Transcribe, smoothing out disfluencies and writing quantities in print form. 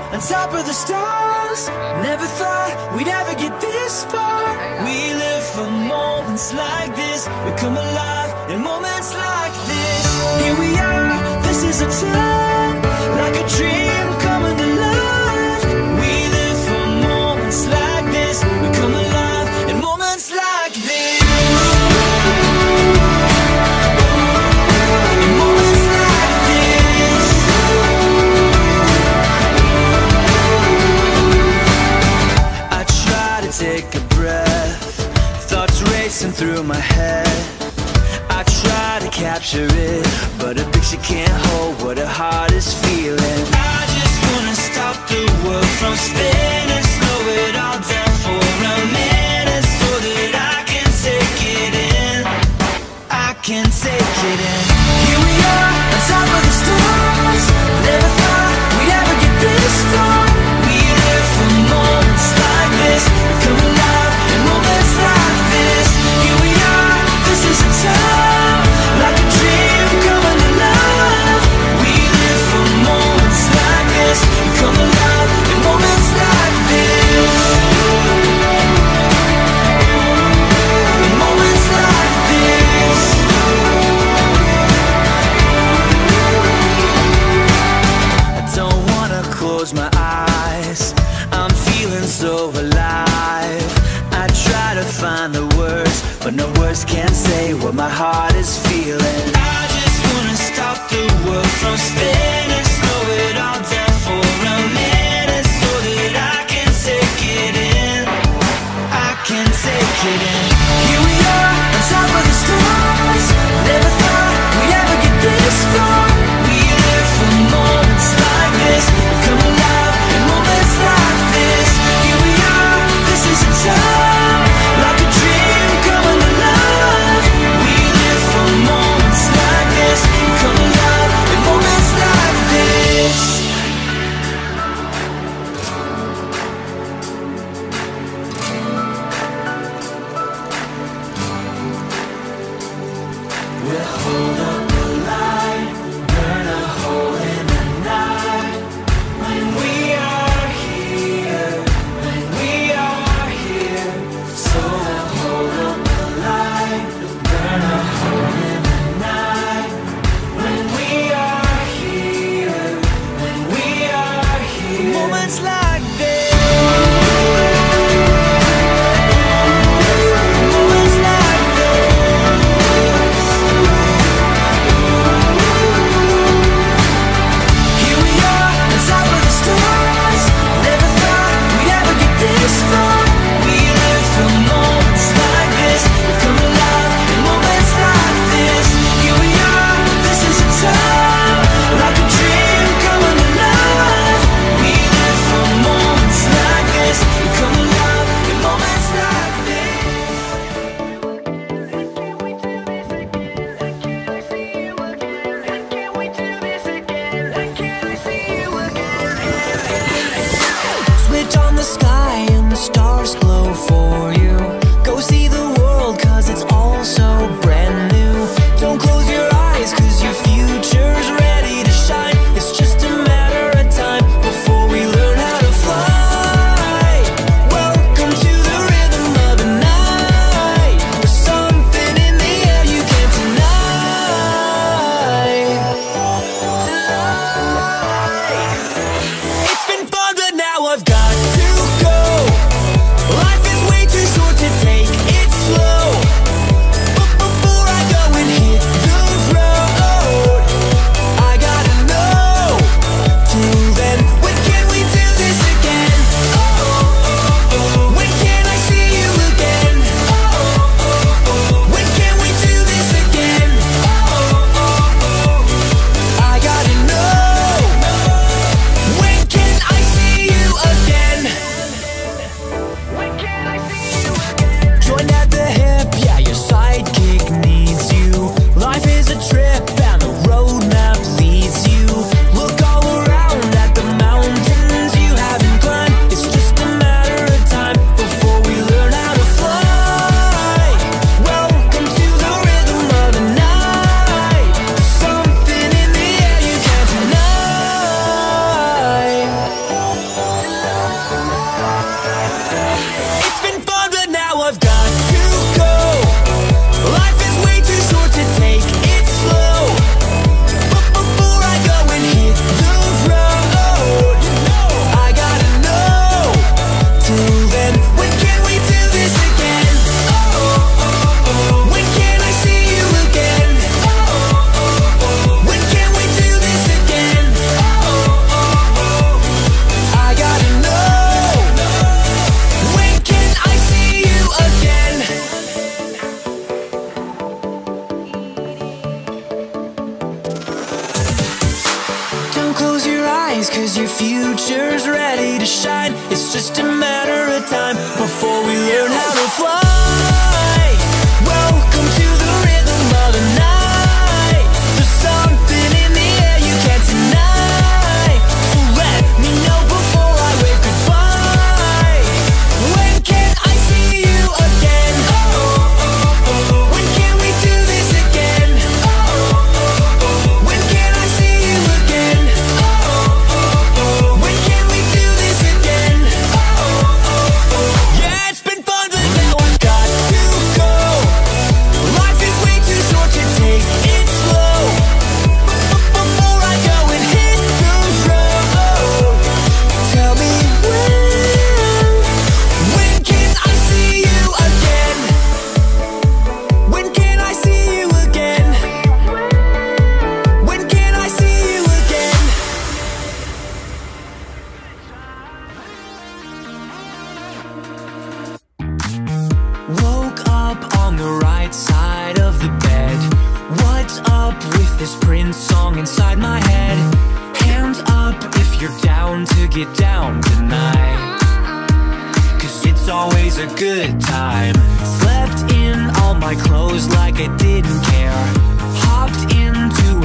on top of the stars. Never thought we'd ever get this far. We live for moments like this. We come alive in moments like this. Here we are, this is a time, like a dream coming to life. We live for moments like this. We come alive in moments like this. Take a breath, thoughts racing through my head. I try to capture it, but a picture can't hold what a heart is feeling. I just wanna stop the world from spinning, slow it all down for a minute, so that I can take it in. I can take it in. Here we are, on top of the stars. Never thought we'd ever get this far. We live for moments like this. Come alive in moments like this. Here we are, this is a time, like a dream coming to life. We live for moments like this. Come alive in moments like this. In moments like this. I don't wanna close my eyes, I'm feeling so alive. I try to find the words, but no words can say what my heart is feeling. I just wanna stop the world from spinning, slow it all down for a minute, so that I can take it in. I can take it in. Here we are, on top of the stars. Never thought we'd ever get this far. We live for moments like this. Come alive in moments like this. Here we are, this is a time, like a dream coming to life. We live for moments like this. Come alive in moments like this. We'll hold up the light, burn a hole in the night. When we are here, when we are here. So we'll hold up the light, burn a hole in the night. When we are here, when we are here. Moments like this. Moments like this. Here we are, on top of the stars. Never thought we'd ever get this far. We live for moments like this. We come alive in moments like this. Here we are, this is a time, like a dream coming to life. We live for moments like this. We come alive in moments like this. Switch on the sky and the stars glow for you. Go see the world, cause it's all so brand new. Don't close your eyes, cause your future's ready to shine. It's just a matter of time before we learn how to fly. Welcome to the rhythm of the night. There's something in the air you can't deny. It's been fun, but now I've got to go. Life is way close your eyes, 'cause your future's ready to shine. It's just a matter of time before we learn how to fly. Welcome to the rhythm of the night. There's something in the air you can't deny. So let me know before I wave goodbye. When can I see you again? When can we do this again? When can I see you again? When can we do this again? Yeah, it's been fun, but now I've got to go. Life is way too short to take it slow. Before I go and hit the road, tell me when can I see you again? When can I see you again? When can I see you again? Woke up on the right side of the bed. What's up with this Prince song inside my head? Hands up if you're down to get down tonight, 'cause it's always a good time. Slept in all my clothes like I didn't care. Hopped into